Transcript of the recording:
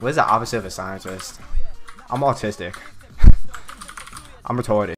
What is the opposite of a scientist? I'm autistic. I'm retarded.